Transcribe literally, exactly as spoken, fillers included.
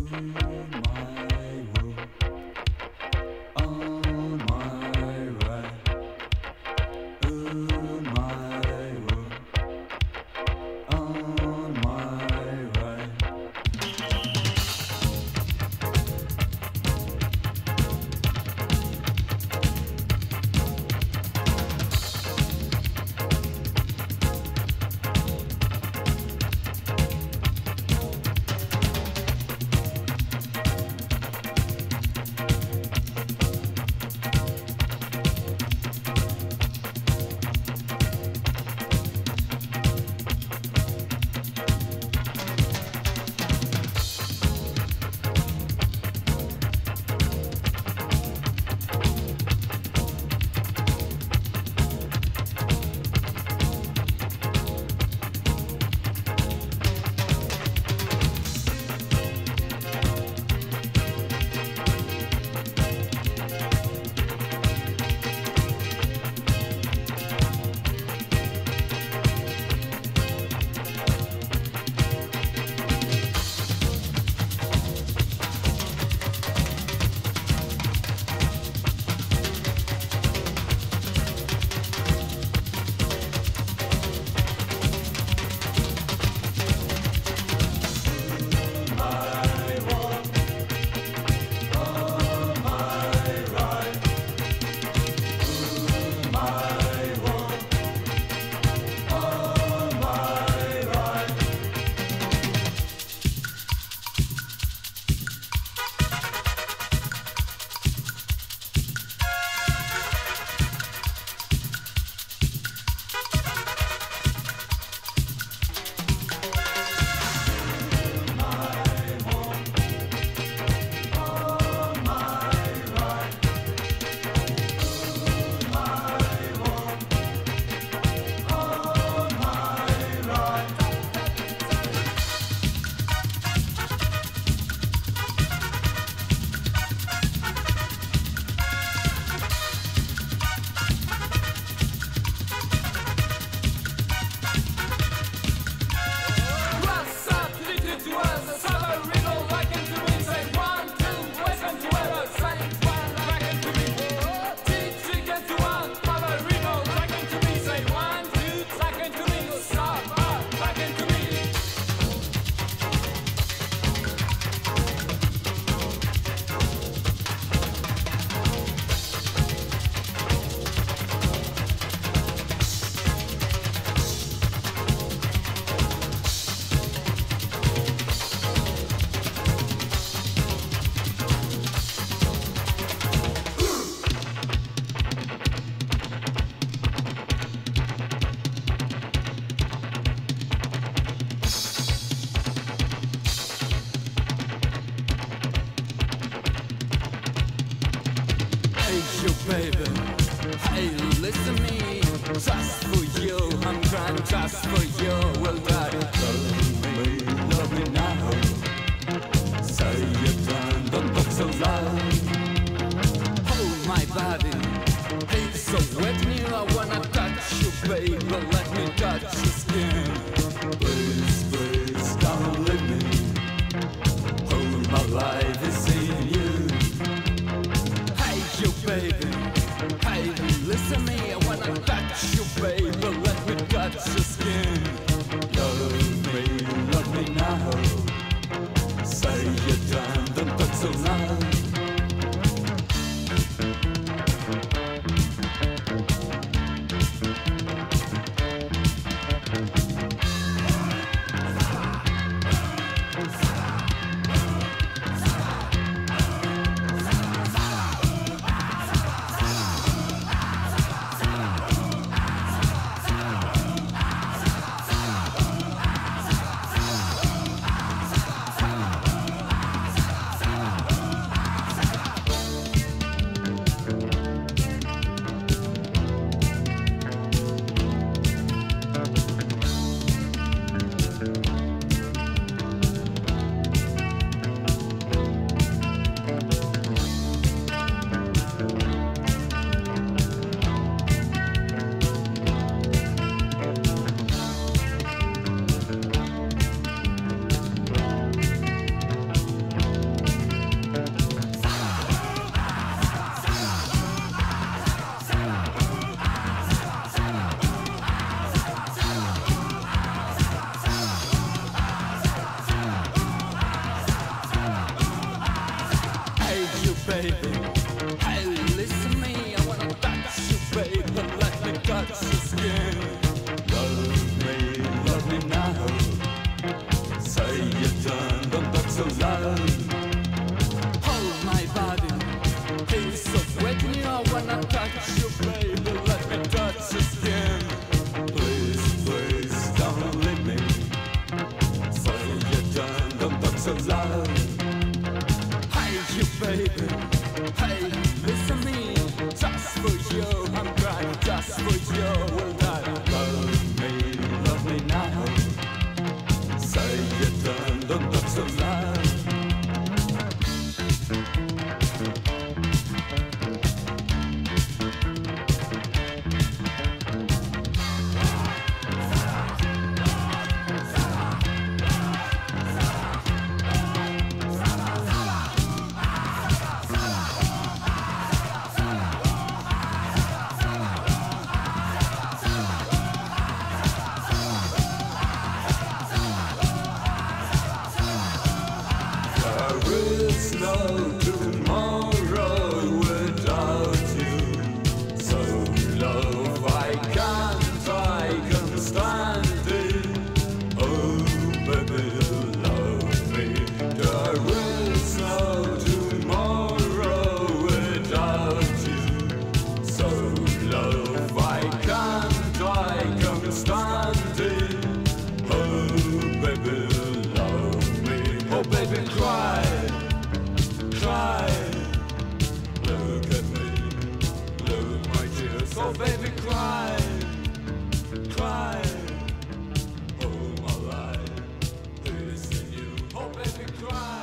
just for you. Well, daddy, love me, love me now. Say it and don't talk so loud. Hold my body, it's so wet new. I wanna touch you, baby, let me touch your skin. Please, please, don't leave me. All my life is in you. Hey, you baby, hey, listen me. I wanna touch you, baby, let me touch your skin. Love me, love me now. Say it and don't talk so loud. baby. Hey, listen to me, I wanna touch you, baby. Let me touch your skin. Love me, love me now. Say you done, don't talk so loud. Hold my body, he's so wet in you. I wanna touch you, baby. Let me touch your skin. Please, please, don't leave me. Say you done, don't talk so loud. Hey, you baby, hey, listen to me. Just for you, I'm crying. Just for you, will die. Love me, love me now. Say you done, don't talk so loud. There is no tomorrow without you. So love, I can't, I can stand it. Oh, baby, love me. There is no tomorrow without you. So love, I can't, I can stand it. Oh, baby, love me. Oh, baby, cry. Cry, look at me, look my tears. Oh baby, cry, cry. Oh my life is in you. Oh baby, cry.